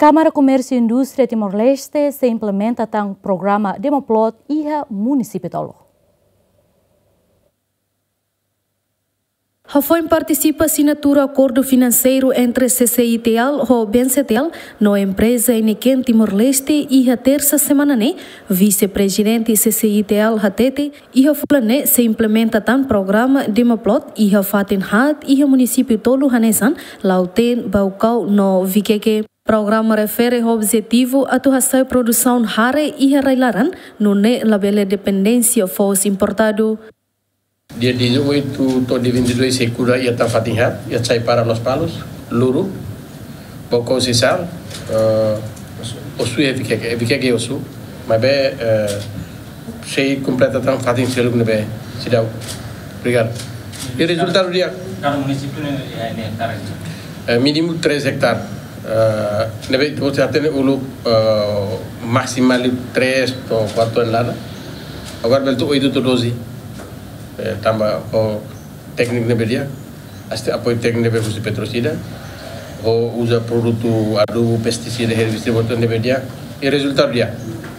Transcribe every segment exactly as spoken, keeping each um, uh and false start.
Câmara Comércio e Indústria Timor-Leste se implementa um programa Demoplot iha município tolo. Foi participa assinatura acordo financeiro entre C C I T L e B N C T L na empresa em Timor-Leste e a terça semana né, vice-presidente C C I T L Hatete e a fulane se implementa tan programa Demoplot e a fatin hat e a município tolo Hanesan lauten baucau no Vikeke. Programa refere ao objetivo a atuação produção hare e a railaran no ne labele dependência fosse importado. Dia dezoito de vinte e dois secura ia estar fatinhat, ia sair para Los Palos, Luru, Bocau Sisal, Osu é Vikeke, Vikeke Osu, mas bem, sei completa tão fatin selo que nebe, se dá, obrigado. E o resultado dia? Cada município é hectare. Mínimo três hectares. Nebe você atende o maximal três ou quatro toneladas. Agora belto oito ou doze. Tambah o teknik nebe dia, aste apoio técnico nebe usi petrocida, o usa produto adubo pesticida herbicida nebe dia, e resultado dia.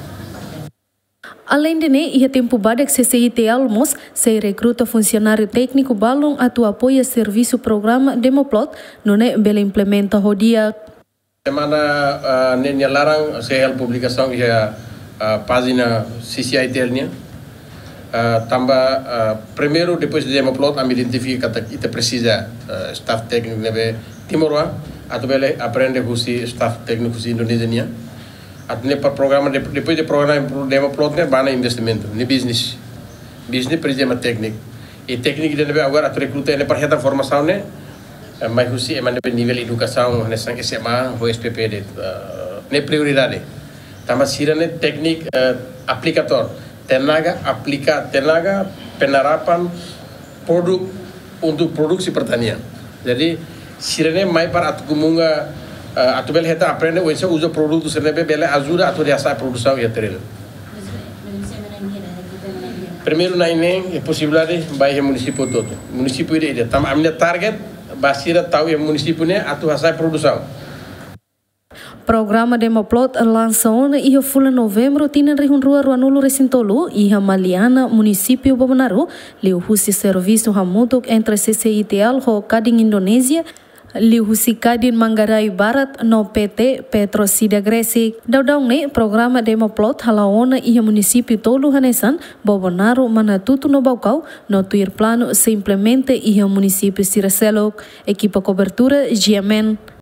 Além de ne, ia tempo badek C C I T L mos se recruta funcionário técnico balong atu apoia serviço programa Demoplot no ne bela implementa ho dia. Semana uh, ne larang sehel publicação ia uh, página C C I T L nya. Uh, tambah uh, primeiro depois de Demoplot am identifica que ita precisa uh, staff técnico nebe Timor atau bele aprende husi staff técnico husi Indonesia atau ne per programa depois de programa Demoplot ne bana investimento ne business business precisa técnico e técnico de nebe agora atau recruta ne per heta formação ne uh, mai husi eman nebe nível educação ne sang S M A ou S P P de uh, ne prioridade tambah sira ne teknik uh, aplikator tenaga aplika tenaga penerapan produk untuk produksi pertanian. Jadi sirene mai para atu gumunga uh, atu bel heta aprende wesa usa produk tu sirene bele ajuda atu diasa produção ya teril. Primeiro na ine é possibilidade vai o município todo. Município ide ide. Tam amne target basira tahu ya município ne atu hasai produção. Programa Demoplot lança ona e fula novembro tina rihun rua ruanulu resintolu e Maliana município Bobonaru leu husi serviço hamutuk entre C C I T L ho Kadin Indonesia leu husi Kadin Manggarai Barat no P T Petrocida Gresik daudau ne programa Demoplot halaona e município tolu Hanesan Bobonaru manatutu no Baucau no tuir plano se implemente e município Siraselok equipa cobertura Giamen.